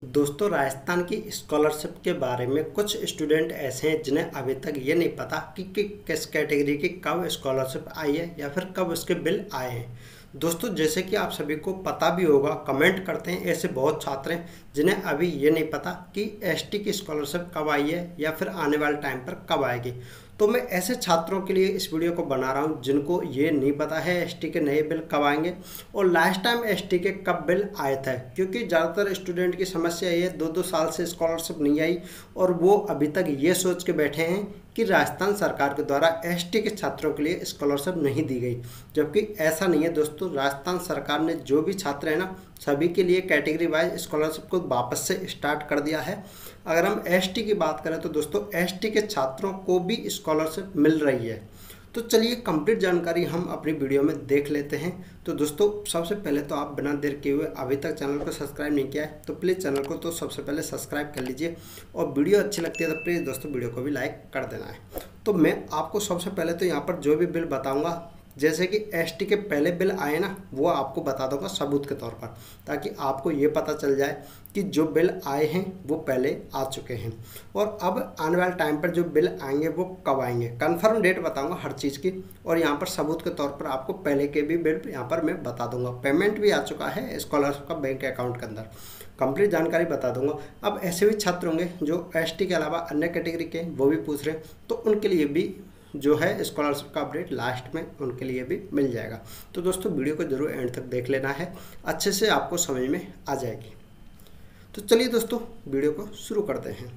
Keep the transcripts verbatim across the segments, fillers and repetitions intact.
दोस्तों, राजस्थान की स्कॉलरशिप के बारे में कुछ स्टूडेंट ऐसे हैं जिन्हें अभी तक ये नहीं पता कि, कि किस कैटेगरी की कब स्कॉलरशिप आई है या फिर कब उसके बिल आए हैं। दोस्तों, जैसे कि आप सभी को पता भी होगा, कमेंट करते हैं ऐसे बहुत छात्र हैं जिन्हें अभी ये नहीं पता कि एसटी की स्कॉलरशिप कब आई है या फिर आने वाले टाइम पर कब आएगी। तो मैं ऐसे छात्रों के लिए इस वीडियो को बना रहा हूं जिनको ये नहीं पता है एसटी के नए बिल कब आएंगे और लास्ट टाइम एसटी के कब बिल आए थे, क्योंकि ज़्यादातर स्टूडेंट की समस्या ये दो दो साल से स्कॉलरशिप नहीं आई और वो अभी तक ये सोच के बैठे हैं कि राजस्थान सरकार के द्वारा एसटी के छात्रों के लिए स्कॉलरशिप नहीं दी गई, जबकि ऐसा नहीं है। दोस्तों, राजस्थान सरकार ने जो भी छात्र हैं ना, सभी के लिए कैटेगरी वाइज स्कॉलरशिप को वापस से स्टार्ट कर दिया है। अगर हम एसटी की बात करें तो दोस्तों एसटी के छात्रों को भी स्कॉलरशिप मिल रही है। तो चलिए कंप्लीट जानकारी हम अपनी वीडियो में देख लेते हैं। तो दोस्तों, सबसे पहले तो आप बिना देर किए हुए अभी तक चैनल को सब्सक्राइब नहीं किया है तो प्लीज़ चैनल को तो सबसे पहले सब्सक्राइब कर लीजिए और वीडियो अच्छी लगती है तो प्लीज़ दोस्तों वीडियो को भी लाइक कर देना है। तो मैं आपको सबसे पहले तो यहाँ पर जो भी बिल बताऊँगा, जैसे कि एसटी के पहले बिल आए ना, वो आपको बता दूंगा सबूत के तौर पर, ताकि आपको ये पता चल जाए कि जो बिल आए हैं वो पहले आ चुके हैं और अब आने वाले टाइम पर जो बिल आएंगे वो कब आएंगे। कंफर्म डेट बताऊंगा हर चीज़ की और यहाँ पर सबूत के तौर पर आपको पहले के भी बिल यहाँ पर मैं बता दूंगा। पेमेंट भी आ चुका है स्कॉलरशिप का बैंक अकाउंट के अंदर, कंप्लीट जानकारी बता दूंगा। अब ऐसे भी छात्र होंगे जो एसटी के अलावा अन्य कैटेगरी के, वो भी पूछ रहे हैं, तो उनके लिए भी जो है स्कॉलरशिप का अपडेट लास्ट में उनके लिए भी मिल जाएगा। तो दोस्तों वीडियो को जरूर एंड तक देख लेना है, अच्छे से आपको समझ में आ जाएगी। तो चलिए दोस्तों वीडियो को शुरू करते हैं।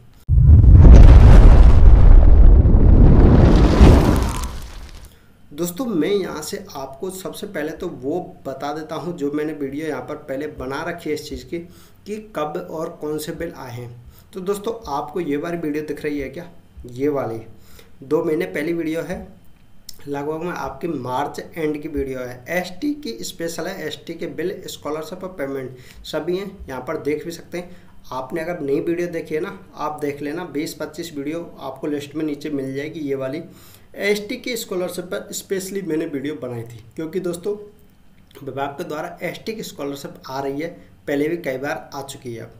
दोस्तों, मैं यहाँ से आपको सबसे पहले तो वो बता देता हूँ जो मैंने वीडियो यहाँ पर पहले बना रखी है इस चीज़ की, कि कब और कौन से बिल आए हैं। तो दोस्तों, आपको ये वाली वीडियो दिख रही है क्या? ये वाली दो महीने पहली वीडियो है, लगभग में आपकी मार्च एंड की वीडियो है। एसटी की स्पेशल है, एसटी के बिल, स्कॉलरशिप और पेमेंट सभी हैं, यहाँ पर देख भी सकते हैं। आपने अगर नई वीडियो देखी है ना, आप देख लेना, बीस पच्चीस वीडियो आपको लिस्ट में नीचे मिल जाएगी। ये वाली एसटी की स्कॉलरशिप पर स्पेशली मैंने वीडियो बनाई थी, क्योंकि दोस्तों विभाग के द्वारा एसटी की स्कॉलरशिप आ रही है, पहले भी कई बार आ चुकी है।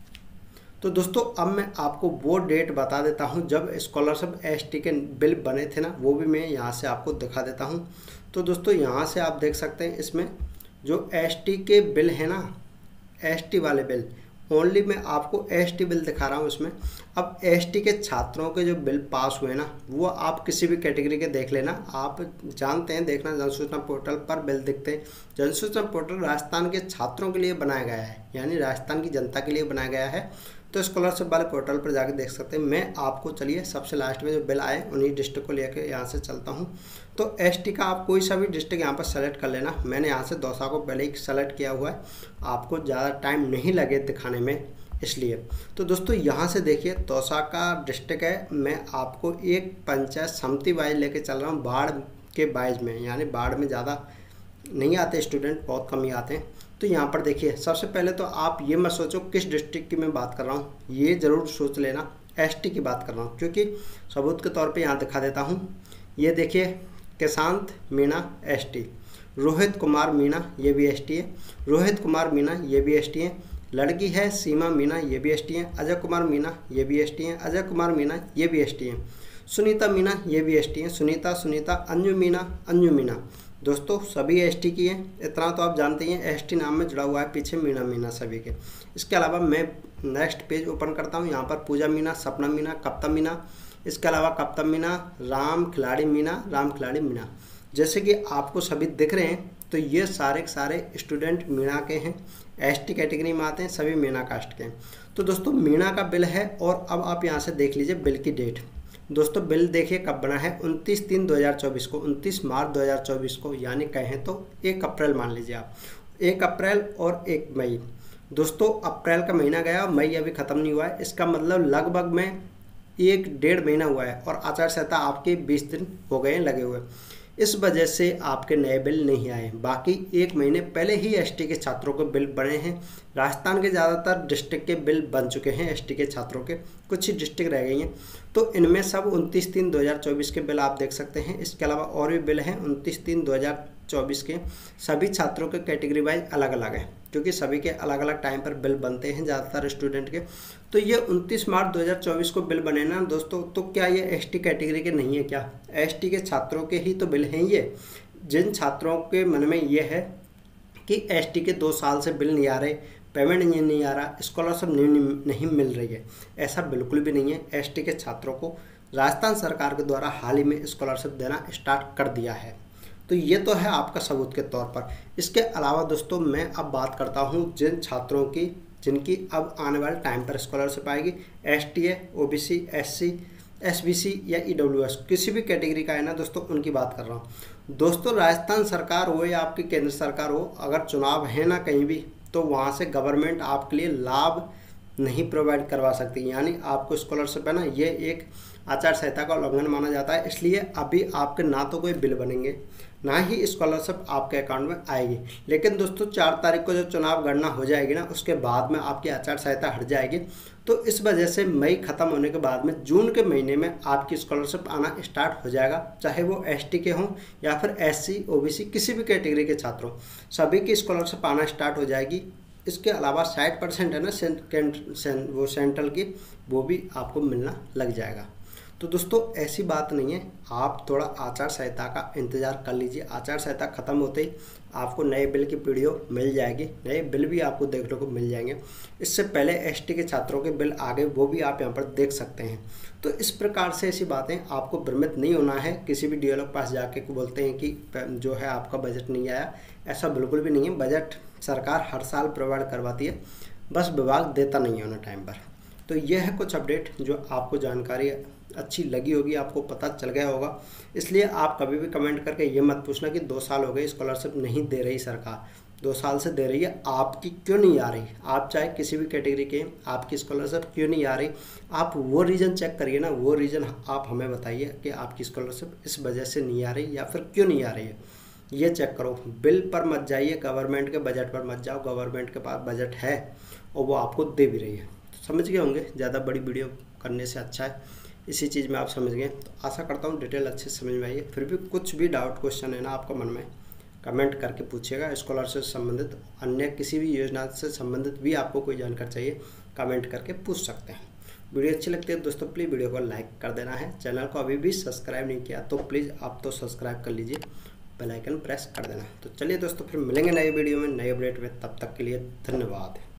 तो दोस्तों, अब मैं आपको वो डेट बता देता हूँ जब स्कॉलरशिप एसटी के बिल बने थे ना, वो भी मैं यहाँ से आपको दिखा देता हूँ। तो दोस्तों, यहाँ से आप देख सकते हैं इसमें जो एसटी के बिल है ना, एसटी वाले बिल, ओनली मैं आपको एसटी बिल दिखा रहा हूँ इसमें। अब एसटी के छात्रों के जो बिल पास हुए ना, वो आप किसी भी कैटेगरी के देख लेना, आप जानते हैं, देखना जनसूचना पोर्टल पर बिल दिखते हैं। जनसूचना पोर्टल राजस्थान के छात्रों के लिए बनाया गया है, यानी राजस्थान की जनता के लिए बनाया गया है। तो स्कॉलरशिप वाले पोर्टल पर जाकर देख सकते हैं। मैं आपको चलिए सबसे लास्ट में जो बिल आए उन्हीं डिस्ट्रिक्ट को लेकर यहाँ से चलता हूँ। तो एसटी का आप कोई सा भी डिस्ट्रिक्ट यहाँ पर सेलेक्ट कर लेना। मैंने यहाँ से दौसा को पहले ही सेलेक्ट किया हुआ है, आपको ज़्यादा टाइम नहीं लगे दिखाने में, इसलिए। तो दोस्तों, यहाँ से देखिए दौसा का डिस्ट्रिक्ट है। मैं आपको एक पंचायत समिति वाइज लेके चल रहा हूँ, बाढ़ के वाइज में, यानी बाढ़ में ज़्यादा नहीं आते स्टूडेंट, बहुत कम ही आते हैं। तो यहाँ पर देखिए, सबसे पहले तो आप ये मत सोचो किस डिस्ट्रिक्ट की मैं बात कर रहा हूँ, ये ज़रूर सोच लेना एसटी की बात कर रहा हूँ, क्योंकि सबूत के तौर पे यहाँ दिखा देता हूँ। ये देखिए, किशांत मीणा एसटी, रोहित कुमार मीणा ये भी एसटी है, रोहित कुमार मीणा ये भी एसटी है, लड़की है सीमा मीणा ये भी एसटी है, अजय कुमार मीणा ये भी एसटी है, अजय कुमार मीणा ये भी एसटी है, सुनीता मीणा ये भी एसटी है, सुनीता सुनीता अंजू मीणा अंजू मीणा, दोस्तों सभी एसटी की हैं। इतना तो आप जानते हैं, एसटी नाम में जुड़ा हुआ है पीछे मीणा मीणा सभी के। इसके अलावा मैं नेक्स्ट पेज ओपन करता हूँ, यहाँ पर पूजा मीणा, सपना मीणा, कप्ता मीणा, इसके अलावा कप्ता मीणा, राम खिलाड़ी मीणा, राम खिलाड़ी मीणा, जैसे कि आपको सभी दिख रहे हैं। तो ये सारे के सारे स्टूडेंट मीणा के हैं, एसटी कैटेगरी में आते हैं, सभी मीणा कास्ट के हैं। तो दोस्तों, मीणा का बिल है और अब आप यहाँ से देख लीजिए बिल की डेट। दोस्तों, बिल देखिए कब बना है, उनतीस तीन दो हज़ार चौबीस को, उनतीस मार्च दो हज़ार चौबीस को, यानी कहें तो एक अप्रैल मान लीजिए आप, एक अप्रैल और एक मई। दोस्तों, अप्रैल का महीना गया, मई अभी ख़त्म नहीं हुआ है, इसका मतलब लगभग में एक डेढ़ महीना हुआ है और आचार संहिता आपके बीस दिन हो गए हैं लगे हुए। इस वजह से आपके नए बिल नहीं आए, बाकी एक महीने पहले ही एसटी के छात्रों के बिल बने हैं। राजस्थान के ज़्यादातर डिस्ट्रिक्ट के बिल बन चुके हैं एसटी के छात्रों के, कुछ ही डिस्ट्रिक्ट रह गई हैं। तो इनमें सब उनतीस तीन दो हज़ार चौबीस के बिल आप देख सकते हैं। इसके अलावा और भी बिल हैं उनतीस तीन दो हज़ार चौबीस के सभी छात्रों के कैटेगरी वाइज अलग अलग है, क्योंकि सभी के अलग अलग टाइम पर बिल बनते हैं ज़्यादातर स्टूडेंट के। तो ये उनतीस मार्च दो हज़ार चौबीस को बिल बने ना दोस्तों, तो क्या ये एसटी कैटेगरी के नहीं है क्या? एसटी के छात्रों के ही तो बिल हैं ये। जिन छात्रों के मन में ये है कि एसटी के दो साल से बिल नहीं आ रहे, पेमेंट नहीं नहीं आ रहा, स्कॉलरशिप नहीं, नहीं नहीं मिल रही है, ऐसा बिल्कुल भी नहीं है। एसटी के छात्रों को राजस्थान सरकार के द्वारा हाल ही में स्कॉलरशिप देना स्टार्ट कर दिया है। तो ये तो है आपका सबूत के तौर पर। इसके अलावा दोस्तों मैं अब बात करता हूँ जिन छात्रों की जिनकी अब आने वाले टाइम पर स्कॉलरशिप आएगी, S T A, O B C, S C, S B C या ई डब्ल्यू एस, किसी भी कैटेगरी का है ना दोस्तों, उनकी बात कर रहा हूँ। दोस्तों राजस्थान सरकार हो या आपकी केंद्र सरकार हो, अगर चुनाव है ना कहीं भी, तो वहाँ से गवर्नमेंट आपके लिए लाभ नहीं प्रोवाइड करवा सकती, यानी आपको स्कॉलरशिप है ना, ये एक आचार संहिता का उल्लंघन माना जाता है। इसलिए अभी आपके ना तो कोई बिल बनेंगे, ना ही स्कॉलरशिप आपके अकाउंट में आएगी। लेकिन दोस्तों चार तारीख को जो चुनाव गणना हो जाएगी ना, उसके बाद में आपकी आचार संहिता हट जाएगी। तो इस वजह से मई खत्म होने के बाद में जून के महीने में आपकी स्कॉलरशिप आना स्टार्ट हो जाएगा, चाहे वो एसटी के हों या फिर एससी, ओबीसी, किसी भी कैटेगरी के छात्रों, सभी की स्कॉलरशिप आना स्टार्ट हो जाएगी। इसके अलावा साठ परसेंट है ना सें, सें, वो सेंट्रल की, वो भी आपको मिलना लग जाएगा। तो दोस्तों ऐसी बात नहीं है, आप थोड़ा आचार संहिता का इंतज़ार कर लीजिए। आचार संहिता खत्म होते ही आपको नए बिल की पीडीओ मिल जाएगी, नए बिल भी आपको देखने को मिल जाएंगे। इससे पहले एसटी के छात्रों के बिल आ गए, वो भी आप यहाँ पर देख सकते हैं। तो इस प्रकार से ऐसी बातें, आपको भ्रमित नहीं होना है। किसी भी डीएलओ के पास जाके बोलते हैं कि जो है आपका बजट नहीं आया, ऐसा बिल्कुल भी नहीं है। बजट सरकार हर साल प्रोवाइड करवाती है, बस विभाग देता नहीं है उन्हें टाइम पर। तो यह है कुछ अपडेट जो आपको जानकारी अच्छी लगी होगी, आपको पता चल गया होगा। इसलिए आप कभी भी कमेंट करके ये मत पूछना कि दो साल हो गए स्कॉलरशिप नहीं दे रही सरकार, दो साल से दे रही है, आपकी क्यों नहीं आ रही। आप चाहे किसी भी कैटेगरी के, आपकी स्कॉलरशिप क्यों नहीं आ रही, आप वो रीज़न चेक करिए ना, वो रीज़न आप हमें बताइए कि आपकी स्कॉलरशिप इस वजह से नहीं आ रही या फिर क्यों नहीं आ रही है, ये चेक करो। बिल पर मत जाइए, गवर्नमेंट के बजट पर मत जाओ। गवर्नमेंट के पास बजट है और वो आपको दे भी रही है। तो समझ गए होंगे, ज़्यादा बड़ी वीडियो करने से अच्छा है इसी चीज़ में आप समझ गए। तो आशा करता हूँ डिटेल अच्छे से समझ में आई है। फिर भी कुछ भी डाउट क्वेश्चन है ना आपका मन में, कमेंट करके पूछिएगा। स्कॉलरशिप से संबंधित, अन्य किसी भी योजना से संबंधित भी आपको कोई जानकारी चाहिए, कमेंट करके पूछ सकते हैं। वीडियो अच्छी लगती है दोस्तों, प्लीज़ वीडियो को लाइक कर देना है। चैनल को अभी भी सब्सक्राइब नहीं किया तो प्लीज़ आप तो सब्सक्राइब कर लीजिए, बेल आइकन प्रेस कर देना। तो चलिए दोस्तों फिर मिलेंगे नए वीडियो में, नए अपडेट में, तब तक के लिए धन्यवाद।